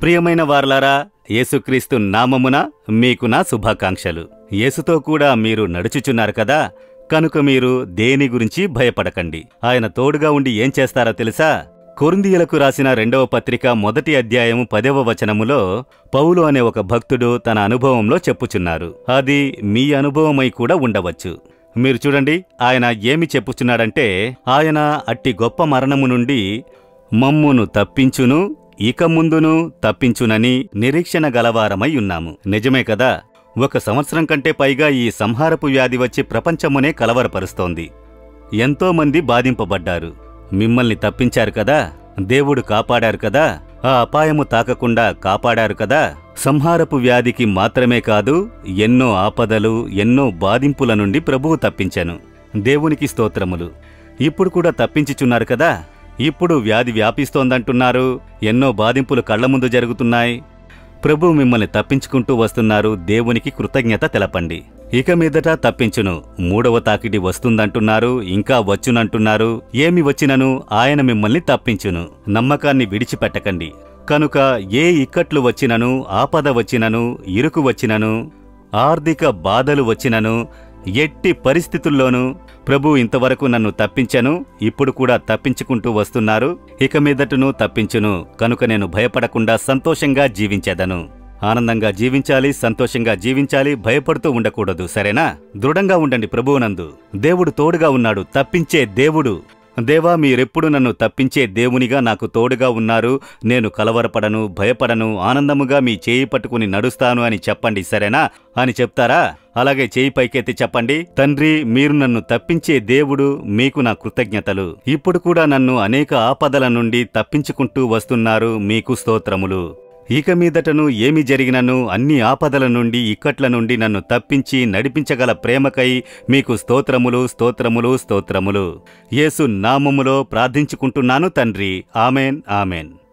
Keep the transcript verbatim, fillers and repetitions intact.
ప్రియమైన వారలారా, యేసుక్రీస్తు నామమున మీకు నా శుభాకాంక్షలు. యేసుతో కూడా మీరు నడుచుచున్నారు కదా, కనుక మీరు దేని గురించి భయపడకండి. ఆయన తోడుగా ఉండి ఏం చేస్తారో తెలుసా? కొరింథీయులకు రాసిన రెండవ పత్రిక మొదటి అధ్యాయము పదవ వచనములో పౌలు అనే ఒక భక్తుడు తన అనుభవంలో చెప్పుచున్నారు. అది మీ అనుభవమై కూడా ఉండవచ్చు. మీరు చూడండి, ఆయన ఏమి చెప్పుచున్నాడంటే, ఆయన అట్టి గొప్ప మరణము నుండి మమ్మును తప్పించును, ఇక ముందును తప్పించునని నిరీక్షణ గలవారమై ఉన్నాము. నిజమే కదా? ఒక సంవత్సరం కంటే పైగా ఈ సంహారపు వ్యాధి వచ్చి ప్రపంచమునే కలవరపరుస్తోంది. ఎంతోమంది బాధింపబడ్డారు. మిమ్మల్ని తప్పించారు కదా, దేవుడు కాపాడారు కదా, ఆ అపాయము తాకకుండా కాపాడారు కదా. సంహారపు వ్యాధికి మాత్రమే కాదు, ఎన్నో ఆపదలు, ఎన్నో బాధింపుల నుండి ప్రభువు తప్పించెను. దేవునికి స్తోత్రములు. ఇప్పుడు కూడా తప్పించుచున్నారు కదా. ఇప్పుడు వ్యాధి వ్యాపిస్తోందంటున్నారు, ఎన్నో బాధింపులు కళ్ల ముందు జరుగుతున్నాయి. ప్రభు మిమ్మల్ని తప్పించుకుంటూ వస్తున్నారు. దేవునికి కృతజ్ఞత తెలపండి. ఇక మీదట తప్పించును. మూడవ తాకిడి వస్తుందంటున్నారు, ఇంకా వచ్చునంటున్నారు. ఏమి వచ్చినను ఆయన మిమ్మల్ని తప్పించును. నమ్మకాన్ని విడిచిపెట్టకండి. కనుక ఏ ఇక్కట్లు వచ్చినను, ఆపద వచ్చినను, ఇరుకు వచ్చినను, ఆర్థిక బాధలు వచ్చినను, ఎట్టి పరిస్థితుల్లోనూ ప్రభు ఇంతవరకు నన్ను తప్పించెను, ఇప్పుడు కూడా తప్పించుకుంటూ వస్తున్నారు, ఇక మీదటను తప్పించును. కనుక నేను భయపడకుండా సంతోషంగా జీవించేదను. ఆనందంగా జీవించాలి, సంతోషంగా జీవించాలి, భయపడుతూ ఉండకూడదు. సరేనా? దృఢంగా ఉండండి ప్రభువునందు. దేవుడు తోడుగా ఉన్నాడు, తప్పించే దేవుడు. దేవా, మీరెప్పుడు నన్ను తప్పించే దేవునిగా నాకు తోడుగా ఉన్నారు. నేను కలవరపడను, భయపడను, ఆనందముగా మీ చేయి పట్టుకుని నడుస్తాను అని చెప్పండి. సరేనా? అని చెప్తారా? అలాగే చేయి పైకెత్తి చెప్పండి, తండ్రి, మీరు నన్ను తప్పించే దేవుడు, మీకు నా కృతజ్ఞతలు. ఇప్పుడు కూడా నన్ను అనేక ఆపదల నుండి తప్పించుకుంటూ వస్తున్నారు, మీకు స్తోత్రములు. ఇక మీదటను ఏమి జరిగినను అన్ని ఆపదల నుండి, ఇక్కట్ల నుండి నన్ను తప్పించి నడిపించగల ప్రేమకై మీకు స్తోత్రములు, స్తోత్రములు, స్తోత్రములు. యేసు నామములో ప్రార్థించుకుంటున్నాను తండ్రి. Amen, amen.